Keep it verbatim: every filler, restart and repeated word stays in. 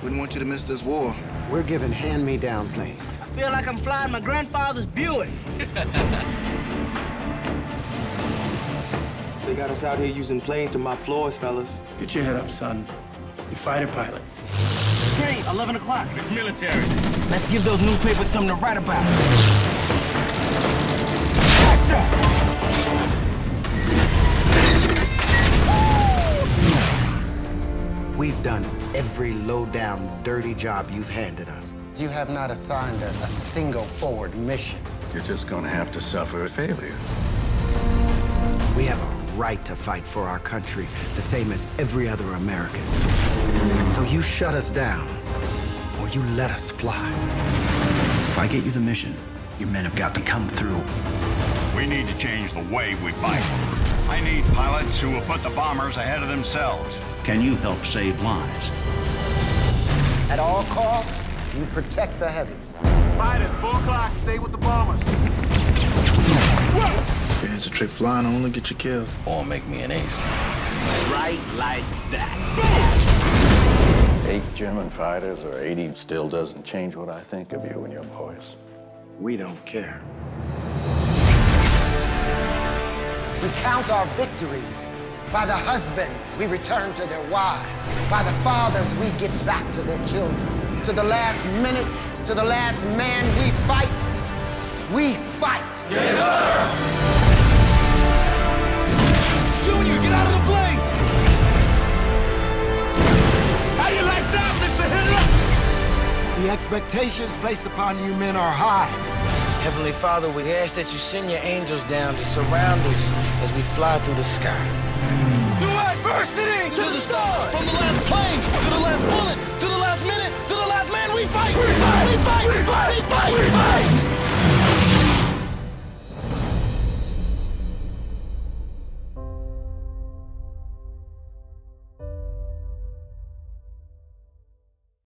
Wouldn't want you to miss this war. We're giving hand-me-down planes. I feel like I'm flying my grandfather's Buick. They got us out here using planes to mop floors, fellas. Get your head up, son. You're fighter pilots. Train, eleven o'clock. It's military. Let's give those newspapers something to write about. Action! We've done every low-down, dirty job you've handed us. You have not assigned us a single forward mission. You're just gonna have to suffer a failure. We have a right to fight for our country, the same as every other American. So you shut us down, or you let us fly. If I get you the mission, your men have got to come through. We need to change the way we fight. I need pilots who will put the bombers ahead of themselves. Can you help save lives? At all costs, you protect the heavies. Fighters, four o'clock, stay with the bombers. Yeah, it's a trick flying only get you killed. Or make me an ace. Right like that. Eight German fighters or eighty still doesn't change what I think of you and your boys. We don't care. We count our victories by the husbands we return to their wives, by the fathers we get back to their children. To the last minute, to the last man we fight, we fight. Yes, sir! Junior, get out of the plane! How you like that, Mister Hitler? The expectations placed upon you men are high. Heavenly Father, we ask that you send your angels down to surround us as we fly through the sky. Through adversity! To the stars! From the last plane, to the last bullet, to the last minute, to the last man we fight!